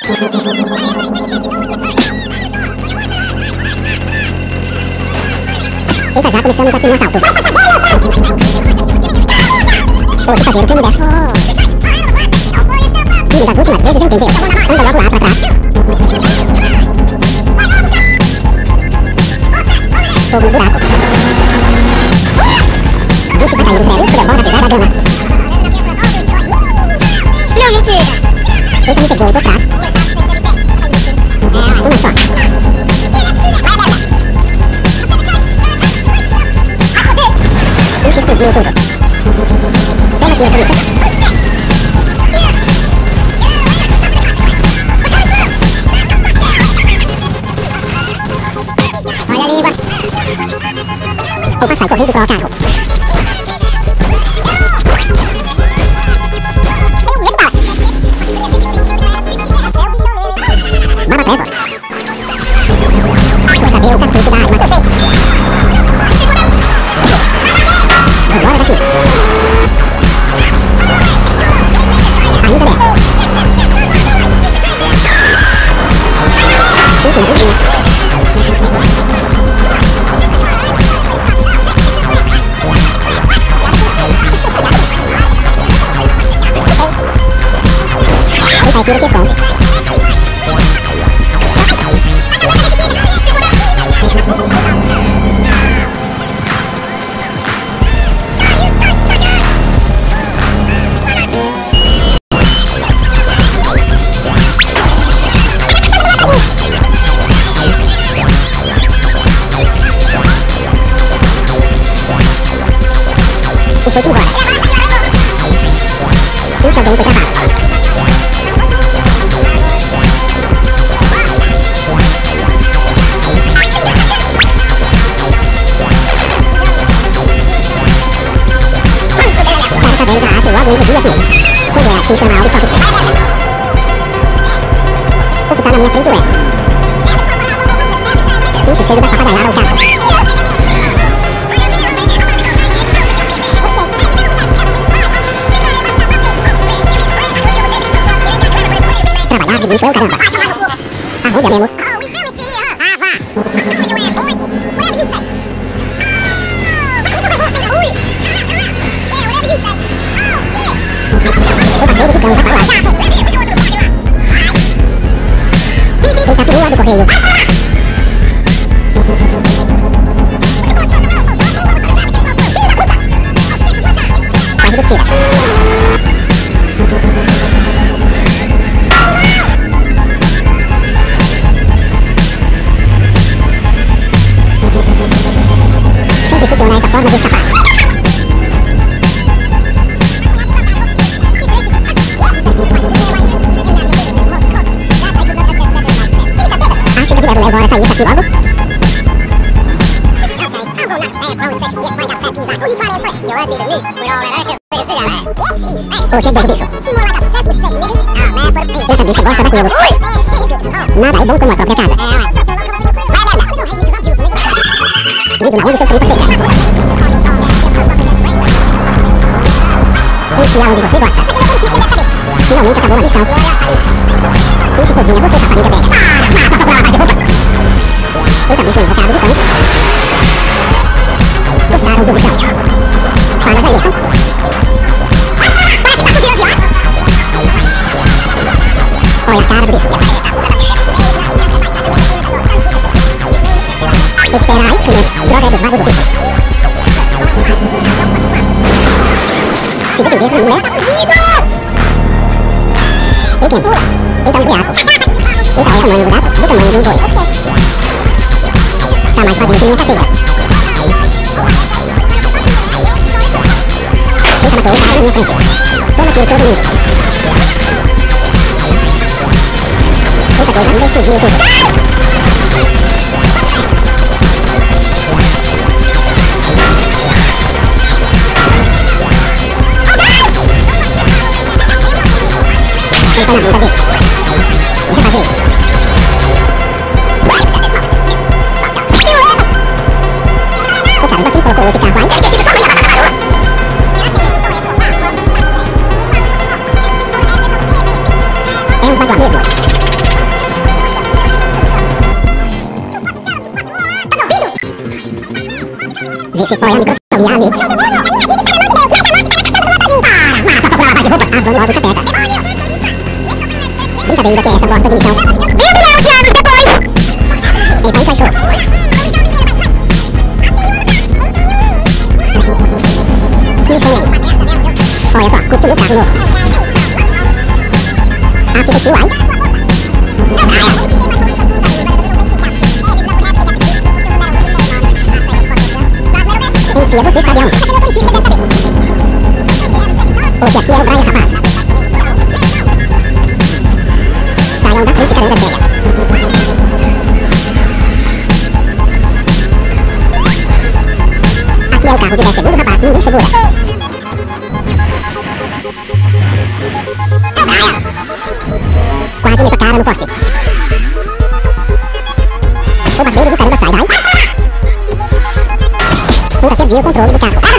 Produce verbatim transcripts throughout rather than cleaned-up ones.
Eita, já começamos aqui no assalto. Poxa, caseiro, que mulher. E das últimas vezes entendeu. Anda logo lá pra trás. Fogo no buraco. Bicho vai cair no prédio, tudo é bom pra pegar a grama. Não, mentira. Eita, me pegou por trás. Uma só. Bicho explodiu tudo. Pega aqui a cabeça. Olha a língua. Opa, sai correndo pro carro. Baba Trevor. Cadê o cartucho da arma? Eu sei. Agora daqui. Ainda bem. Última, última. Ele vai tiro e se esconde. E foi-se embora. E o seu bem foi travado. Cara, tá vendo, já acho logo um review aqui. Pois é, assim chama algo só que... O que tá na minha frente é... Ixi, chega das papagaiadas o carro. Trabalhar de bicho é o caramba. Arruga mesmo. Ah, vá. O barreiro do cão tá pra lá. Eita, perua do correio. Quase dos tiras. Sempre funciona essa forma de escapar. Acho que deve levar essa isca aqui logo. Ô, chega do bicho. Essa bicha gosta daquilo. Nada é bom como a própria casa. Lido na onde seu tripa seca. Enfiar onde você gosta. Finalmente acabou a missão. Enche cozinha, você rapariga velha. Mata pra lavar de roupa. Eita, bicho invocado do canto. Gostaram do bichão? Fala, Jailson. Olha a cara do bicho. Espera aí, clientes. Droga é dos magos do bicho. Se depender de mim, né? Ei, quem? Então, viado. Então, é o tamanho do gato, do tamanho de um boi. Tá mais vazio que minha carteira. Eita, matou o cara na minha frente. Toma tiro todo mundo. Eita, coisa linda, explodiu tudo. Eita, na bunda dele. Já vazei. O cara daqui colocou outro carro aí. É um baguá mesmo. Vixe, olha a microscopia ali. Abandona logo o capeta. Brincadeira, que é essa bosta de missão? Um milhão de anos depois! Então encaixou. Que missão é? Olha só, curte o meu carro novo. Ah, fica chill, ai. Enfia, você sabe aonde. Hoje aqui é o Brian, rapaz. Saiam da frente, caramba, séria. Aqui é o carro de dez segundos, rapaz. Ninguém segura. Quase me tocaram no poste. O barbeiro do caramba sai daí. Puta, perdi o controle do carro.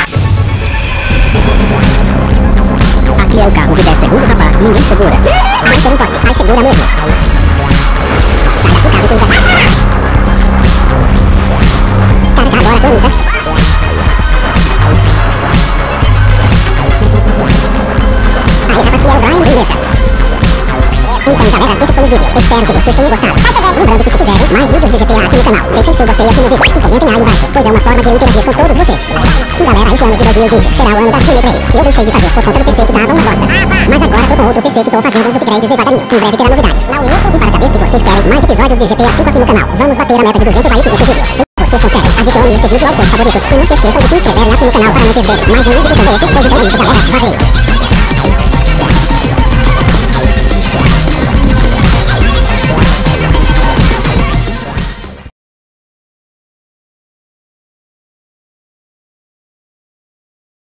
Aqui é o carro de dez segundos, rapaz. Ninguém segura. Vai ser um poste. Ai, segura mesmo. Sai daqui, carro, tu vai. Carregar agora, tô ninja. Aí, rapaz, aqui é o Brian e deixa. Então, galera, esse foi o vídeo. Espero que vocês tenham gostado. Lembrando que se quiserem mais vídeos de G T A aqui no canal, deixem seu gostei aqui no vídeo e comentem aí embaixo, pois é uma forma de eu interagir com todos vocês. Sim, galera, esse ano de dois mil e vinte será o ano das gameplays, que eu deixei de fazer por conta do P C que dava uma bosta. Mas agora tô com outro P C que tô fazendo os upgrades devagarinho. Em breve terá novidades. E para saber se vocês querem mais episódios de G T A cinco aqui no canal, vamos bater a meta de duzentos likes nesse vídeo. Se vocês conseguem, adicione esse vídeo aos seus favoritos e não se esqueçam de se inscreverem aqui no canal para não perder mais um vídeo como esse, pois então é isso, galera. Valeu!